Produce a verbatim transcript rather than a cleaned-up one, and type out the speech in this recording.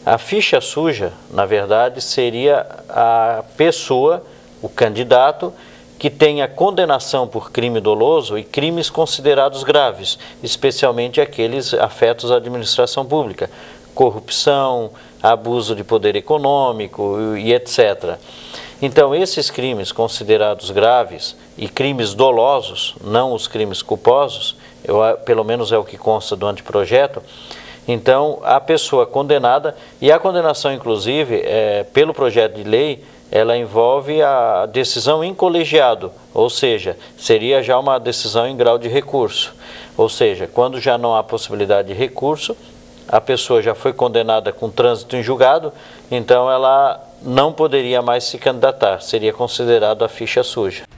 A ficha suja, na verdade, seria a pessoa, o candidato, que tenha condenação por crime doloso e crimes considerados graves, especialmente aqueles afetos à administração pública, corrupção, abuso de poder econômico e etcétera. Então, esses crimes considerados graves e crimes dolosos, não os crimes culposos, eu, pelo menos é o que consta do anteprojeto, então a pessoa condenada, e a condenação inclusive, é, pelo projeto de lei, ela envolve a decisão em colegiado, ou seja, seria já uma decisão em grau de recurso. Ou seja, quando já não há possibilidade de recurso, a pessoa já foi condenada com trânsito em julgado, então ela não poderia mais se candidatar, seria considerado a ficha suja.